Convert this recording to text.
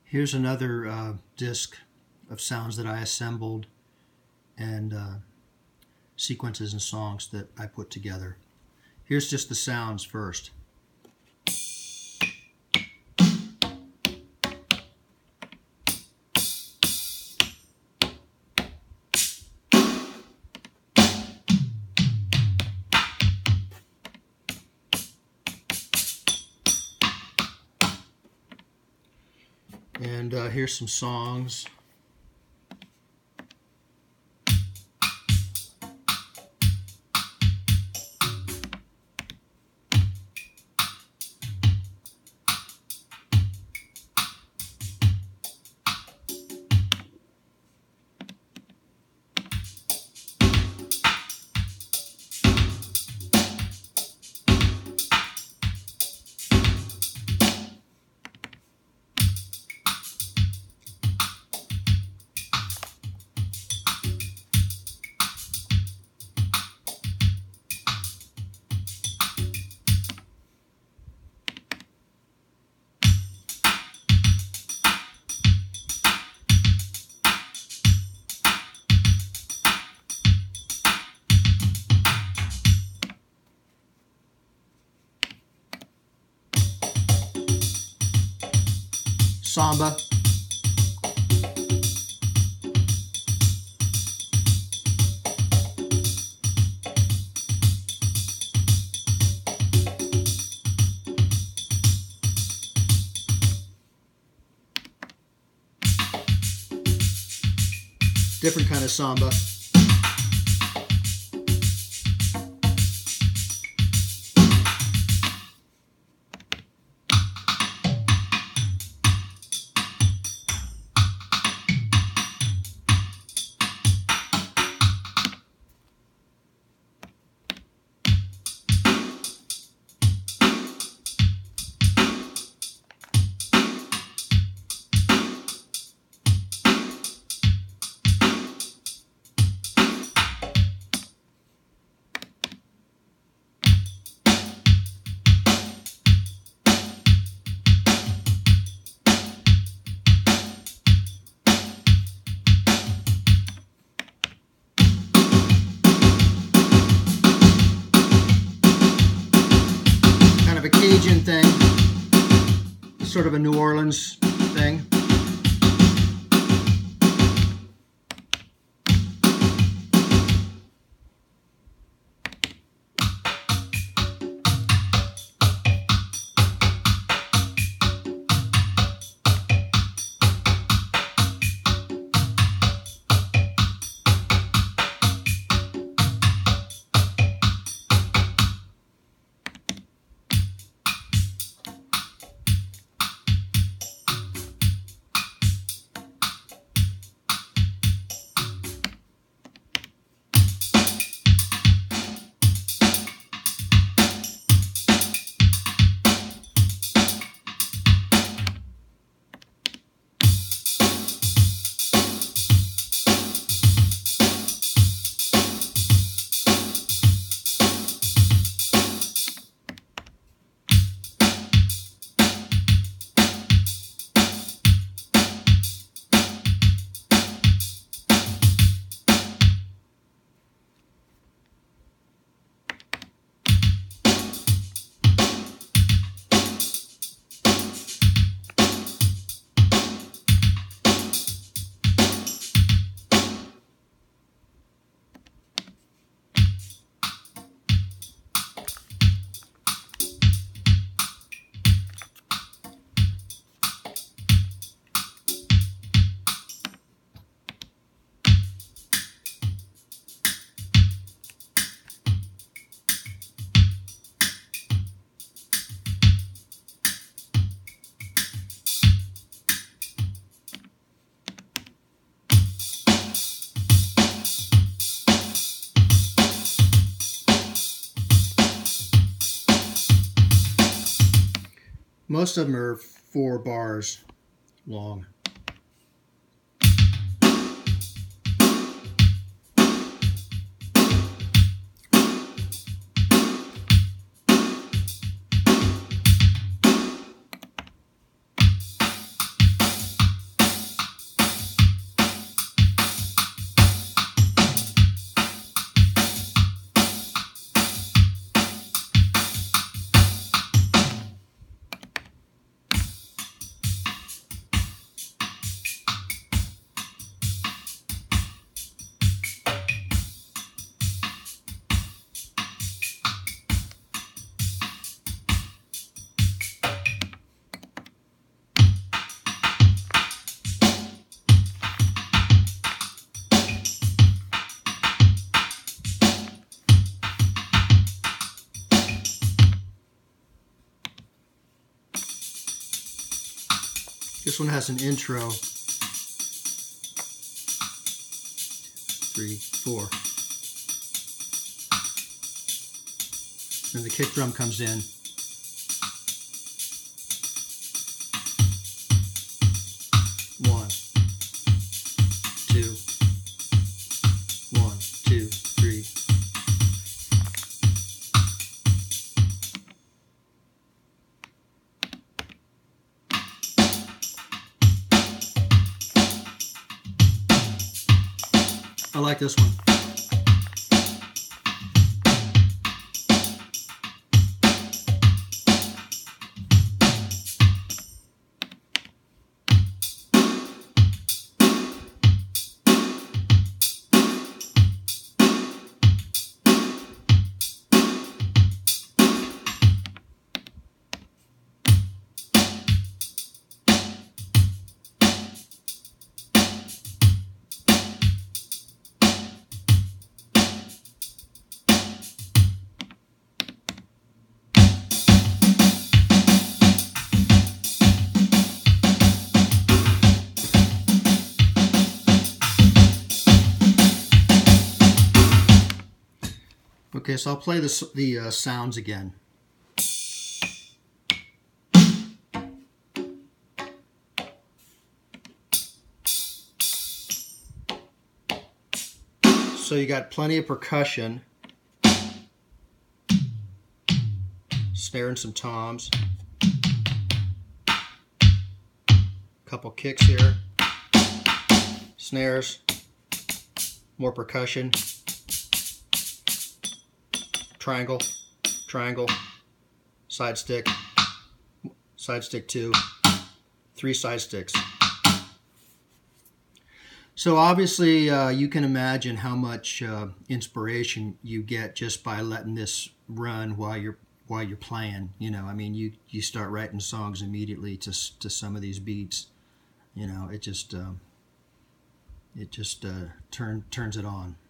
Here's another disc of sounds that I assembled and sequences and songs that I put together. Here's just the sounds first. And here's some songs. Samba. Different kind of samba. Cajun thing, sort of a New Orleans thing. Most of them are 4 bars long. This one has an intro. 3, 4. And the kick drum comes in. One, two, 1, 2, 3. I like this one. Okay, so I'll play the sounds again. So you got plenty of percussion, snare and some toms, couple kicks here, snares, more percussion. Triangle, triangle, side stick 2, 3 side sticks. So obviously you can imagine how much inspiration you get just by letting this run while you're playing. You know, I mean, you start writing songs immediately to some of these beats. You know, it just turns it on.